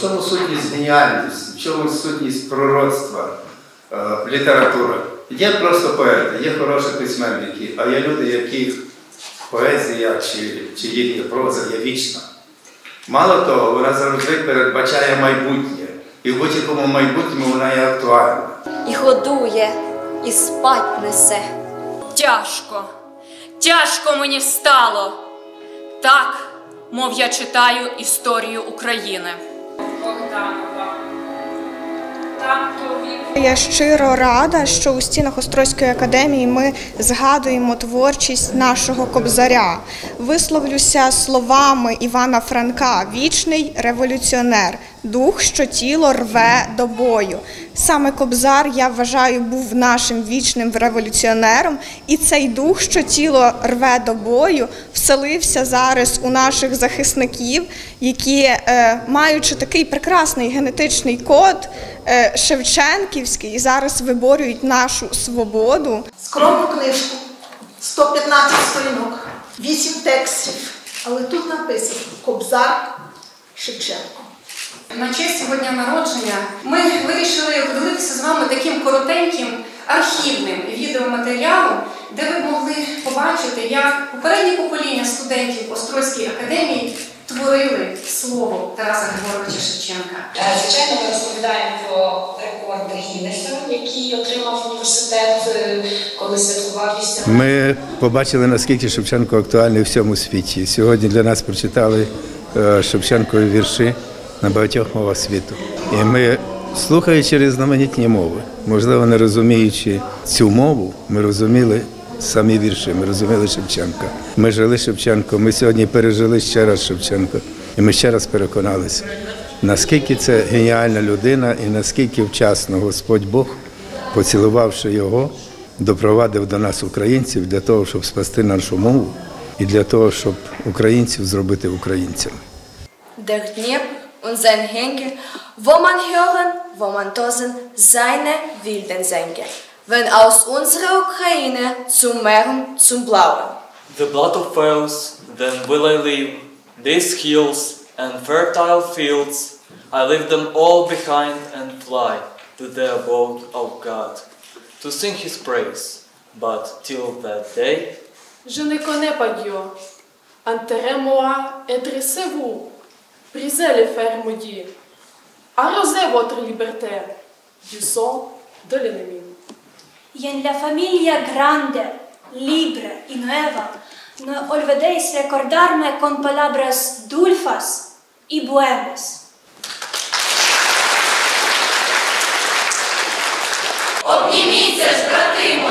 чому сутність геніальності, в чому сутність пророцтва, література? Є просто поети, є хороші письменники, а є люди, яких поезія чи їхня проза є вічна. Мало того, вона завжди передбачає майбутнє, і в будь-якому майбутньому вона є актуальна. І годує, і спать несе. Тяжко мені встало. Так, мов я читаю історію України. Богданова. Я щиро рада, що у стінах Острозької академії ми згадуємо творчість нашого Кобзаря. Висловлюся словами Івана Франка: «Вічний революціонер, дух, що тіло рве до бою». Саме Кобзар, я вважаю, був нашим вічним революціонером, і цей дух, що тіло рве до бою, вселився зараз у наших захисників, які, маючи такий прекрасний генетичний код шевченківський, зараз виборюють нашу свободу. Скромну книжку, 115 сторінок, 8 текстів, але тут написано «Кобзар Шевченко». На честь сьогодні народження ми вирішили поділитися з вами таким коротеньким архівним відеоматеріалом, де ви могли побачити, як попереднє покоління студентів Острозької академії творили слово Тараса Григоровича Шевченка. Звичайно, ми розповідаємо про рекорд Гіннеса, який отримав університет, коли святкував 8 років. Ми побачили, наскільки Шевченко актуальний у всьому світі. Сьогодні для нас прочитали Шевченкові вірші на багатьох мовах світу. І ми, слухаючи різноманітні мови, можливо, не розуміючи цю мову, ми розуміли самі вірші, ми розуміли Шевченка. Ми жили Шевченко, ми сьогодні пережили ще раз Шевченка. І ми ще раз переконалися, наскільки це геніальна людина і наскільки вчасно Господь Бог, поцілувавши його, допровадив до нас українців для того, щоб спасти нашу мову і для того, щоб українців зробити українцями. Der Dnepr und sein Henker, wo man hören, wo man tosen, seine wilden Sänger. Wenn aus unserer Ukraine zum Meeren, zum Blauen. The blood of whales, then will I leave these hills and fertile fields. I leave them all behind and fly to the abode of God, to sing His praise. But till that day, Je ne connais pas Dieu. Enterrez-moi et dressez-vous. Brisez les fers maudits. Arrosez votre liberté du sang de l'ennemi. Y en la familia grande, libre y nueva, no olvidéis recordarme con palabras dulces y buenas. Обніміться ж, брати